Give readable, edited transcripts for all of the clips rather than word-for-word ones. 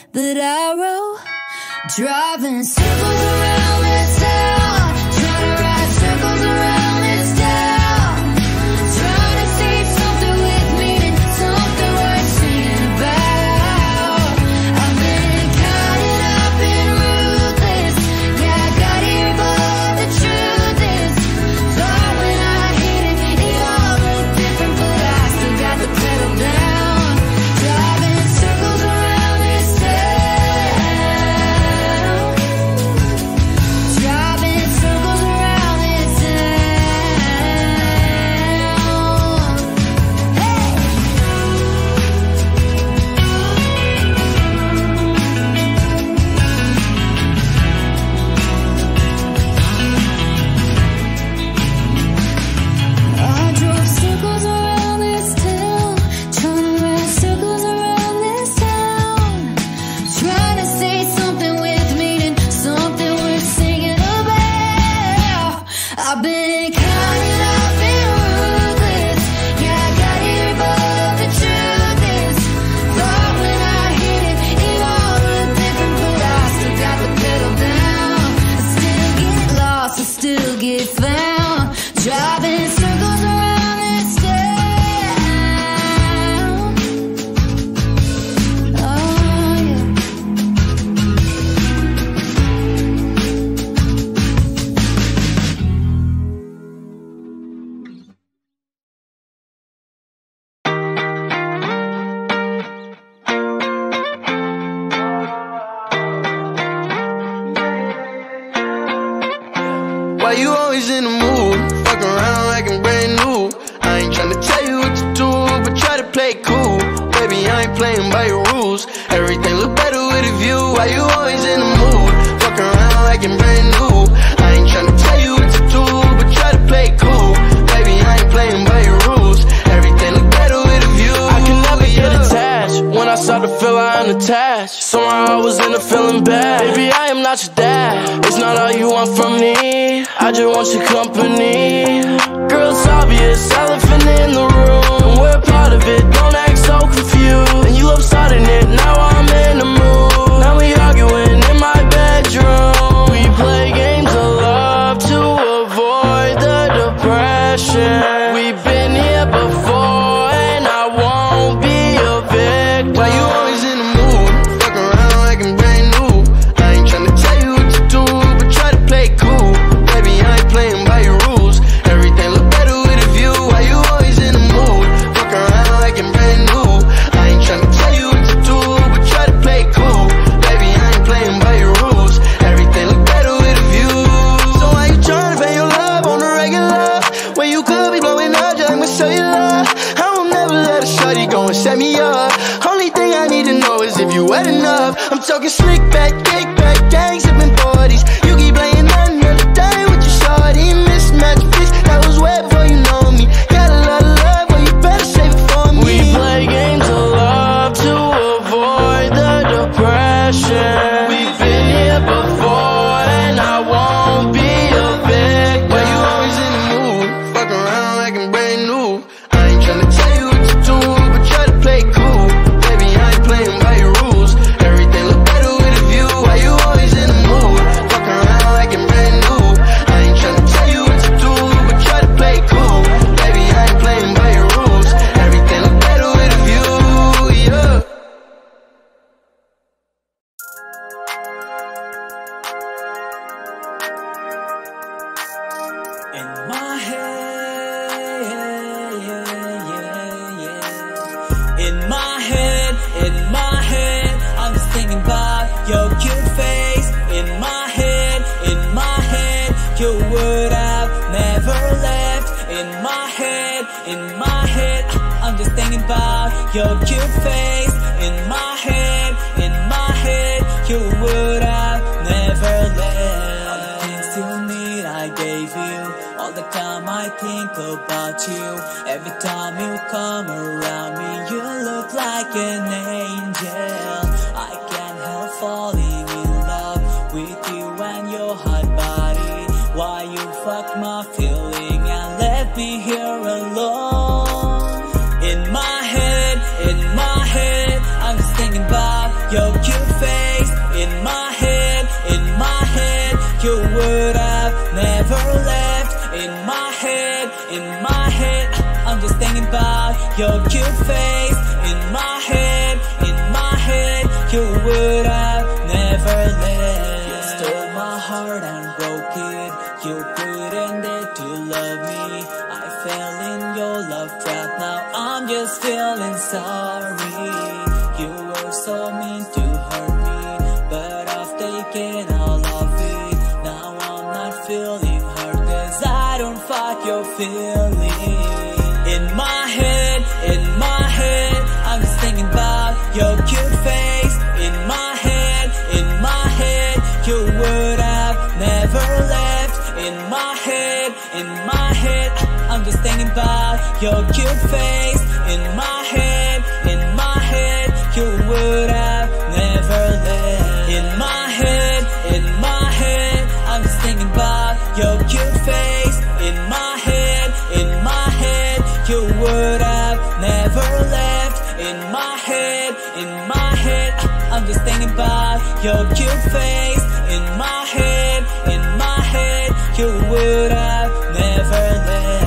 that I wrote, driving circles around this town, trying to ride circles around this town, trying to see something with meaning, something worth singing about. I've been counted up and ruthless, yeah, I got here but the truth is, thought when I hit it, it all looked different, but I still got the pedal down, driving circles around this town, driving circles around this town. Hey! I drove circles around this town, trying to ride circles around this town, trying to say something with meaning, something worth singing about. I've been counted up and ruthless, yeah, I got here but the truth is, thought when I hit it, it all looked different, but I still got the pedal down. I still get lost, I still get found, driving circles around this town. Oh yeah. Why you always in the mood? Fuck around like I'm brand new. I ain't tryna tell you what to do, but try to play cool. Baby, I ain't playing by your rules. Everything look better with a view. Why you always in the mood? Fuck around like I'm brand new. I ain't tryna tell you what to do, but try to play cool. Baby, I ain't playing by your rules. Everything look better with a view. I can never get attached. When I start to feel I unattached, somehow I was in a feeling bad. Baby, I am not your dad. It's not all you want from me, I just want your company. Girl, it's obvious, elephant in the room, and we're part of it, don't act so confused. And you love starting it, now I'm in the mood. Now we arguing in my bedroom. We play games of love to avoid the depression. We've been here before, and I won't be a victim. Why you always in the mood? Fuck around like I'm brand new. I ain't tryna tell you what to do, but try to play cool. Baby, I ain't playing by your rules. Everything look better with a view. Why you always in the mood? Fuck around like I'm brand new. I ain't tryna tell you what to do, but try to play cool. Baby, I ain't playing by your rules. Everything look better with a view. So why you tryna pay your love on the regular, when you could be blowing up just like my cellular? I will never let a shawty go and set me up. Only thing I need to know is if you wet enough. I'm talking slick back, kick back, gang sipping 40s. You keep playing another day with your shawty. Mismatch bitch, that was way before you know me. Got a lot of love, well you better save it for me. We play games of love to avoid the depression. We've been here before, and I won't be a victim. Why you always in the mood? Fuck around like I'm brand new. I ain't tryna tell you what to do, but try to play cool. Baby, I ain't playing by your rules. Everything look better with a view. Why you always in the mood? Fuck around like I'm brand new. I ain't tryna tell you what to do, but try to play cool. Baby, I ain't playing by your rules. Everything look better with a view, yeah. In my head, in my head, I'm just thinking about your cute face. In my head, you would have never left. In my head, I'm just thinking about your cute face. In my head, you would have never left. All the things you need, I gave you. All the time I think about you. Every time you come around me, you look like an angel. I can't help falling in love with you and your hot body. Why you fuck my feeling and left me here alone? In my head, I'm just thinking about your cute face. your cute face. In my head, you would have never left. You stole my heart and broke it. You pretended to love me. I fell in your love trap. Now I'm just feeling sorry. You were so mean to hurt me, but I've taken all of it. Now I'm not feeling hurt, 'cause I don't fight your feelings. In my head, I'm just thinking about your cute face. In my head, you would have never left. In my head, I'm just thinking about your cute face. In my head, you would have never left. In my head, I'm just thinking about your cute face. In my head, you would have never left. In my head, I'm just thinking about your cute face. In my head, you would have never left.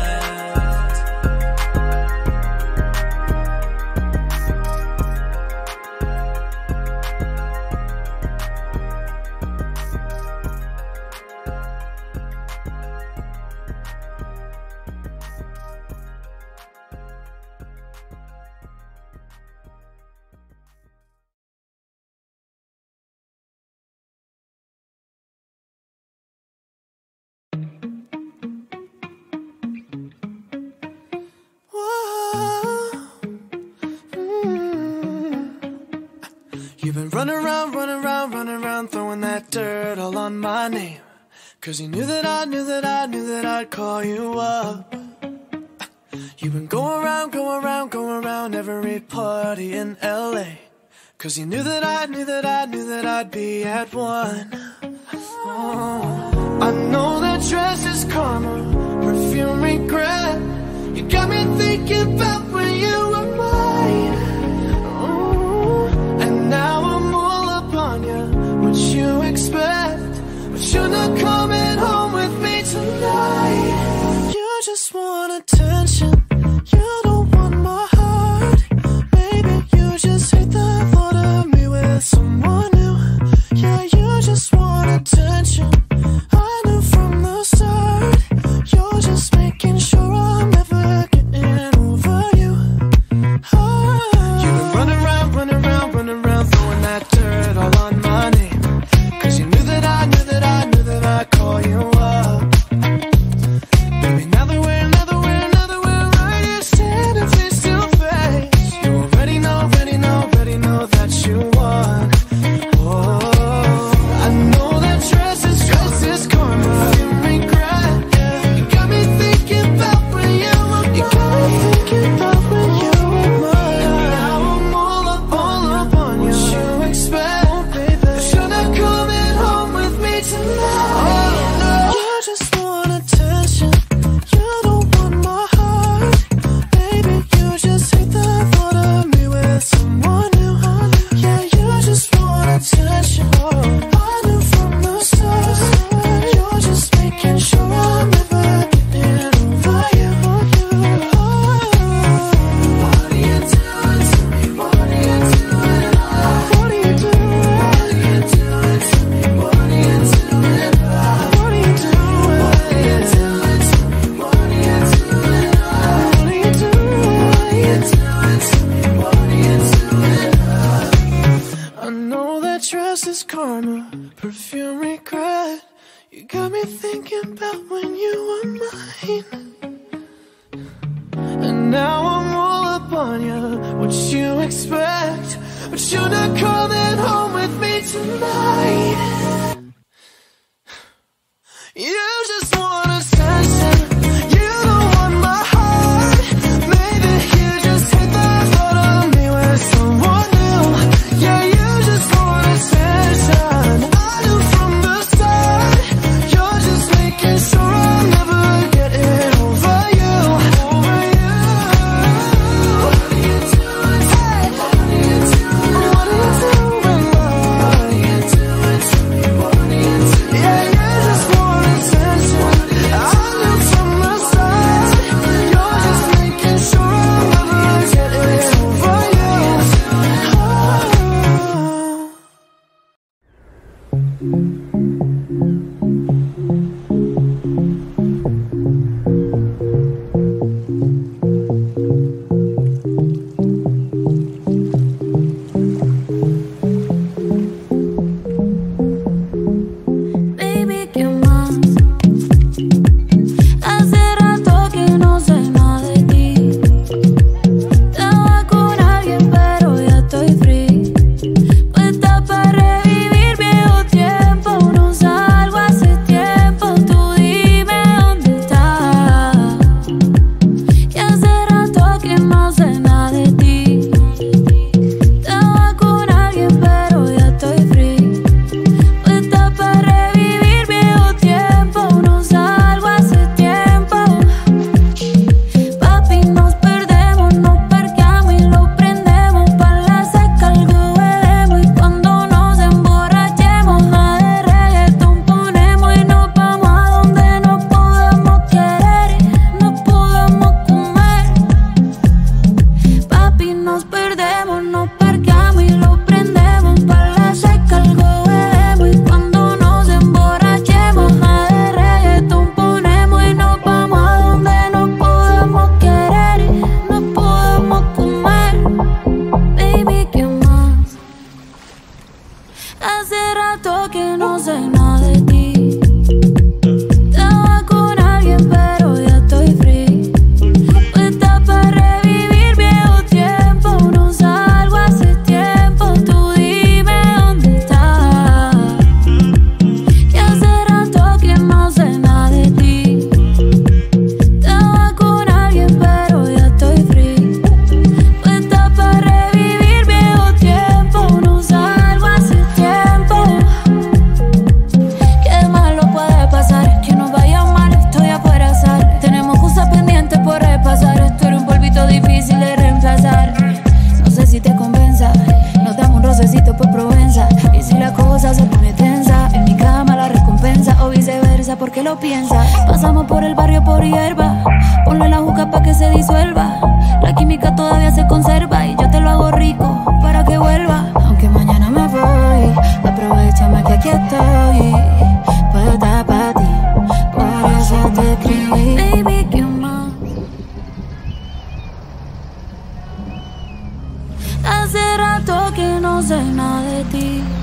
You've been running around, throwing that dirt all on my name. 'Cause you knew that I'd call you up. You've been going around every party in LA. 'Cause you knew that I'd be at one. Oh, I know that dress is karma, perfume regret. You got me thinking about when you were mine. Now I'm all up on you, what you expect? But you're not coming home with me tonight. You just want attention, you don't want my heart. Maybe you just hate the thought of me with someone new. Yeah, you just want attention, I knew from the start. You're just making sure I'm never getting over you. You've been running around, throwing that dirt all on my name. 'Cause you knew that I'd call you up. Baby, now that we're right here standing face to face, you already know that you won. Oh, I know that dress is karma, you regret. You got me thinking about when you were mine. You got me thinking about when you were mine. Now I'm all up on you. What you expect? Oh, baby, but you're not coming home with me tonight. Oh, no. You just want attention, you don't want my heart. Baby, you just hate the thought of me with someone new. Yeah, you just want attention, I knew from the start. You're just making sure I'm never getting over you. What are you doing to me? What are you doing? What are you doing? What are you doing to me? What are you doing? What are you doing? What are you doing to me? What are you doing? What are you doing? What are you doing to me? What are you doing? I know that dress is karma, perfume regret. You got me thinking about when you were mine. And now I'm all up on you, what you expect? But you're not coming home with me tonight. You just want attention, you don't want my heart. Maybe you just hate the thought of me with someone new. Yeah, you just want attention, I knew from the start. You're just making sure I'm never getting over you. What are you doing? What are you doing? What are you doing? Baby, ¿qué más? Hace rato que no sé nada de ti. Estaba con alguien pero ya estoy free. Puesta para revivir viejo tiempo. No salgo hace tiempo. Tú dime dónde estás. Y hace rato que no sé nada de ti. Estaba con alguien pero ya estoy free. Puesta para revivir viejo tiempo. No salgo hace tiempo. Papi, nos perdemos, nos parqueamos y lo prendemos. Pa' la seca algo bebemos. Y cuando nos emborrachemos, nada de reggaetón ponemos. Y nos vamos a donde nos podamos querer y nos podamos comer. Papi, nos perdemos, nos parqueamos y lo prendemos. Pa' la seca algo bebemos. Y cuando nos emborrachemos, nada de reggaetón ponemos. Y nos vamos a donde nos podamos querer y nos podamos comer. Baby, ¿qué más? Hace rato que no sé nada de ti. Estaba con alguien pero ya estoy free. Puesta para revivir viejo tiempo. No salgo hace tiempo. Tú dime dónde estás. Y hace rato que no sé nada de ti. Estaba con alguien pero ya estoy free. Puesta para revivir viejo tiempo. No salgo hace tiempo. ¿Qué malo puede pasar? Que nos vaya mal, estoy afuera azar. Tenemos cosas pendientes por repasar. Esto era un polvito difícil de reemplazar. No sé si te convenza. Nos damos un rocecito por Provenza. Y si la cosa se pone tensa, en mi cama la recompensa. O viceversa, porque lo piensa. Pasamos por el barrio por hierba. Ponle la juca pa' que se disuelva. La química todavía se conserva. Y yo te lo hago rico para que vuelva. Aunque mañana me voy, aprovechame que aquí estoy. Puedo estar para ti, por eso te escribí. Baby, ¿qué más? Hace rato que no sé nada de ti.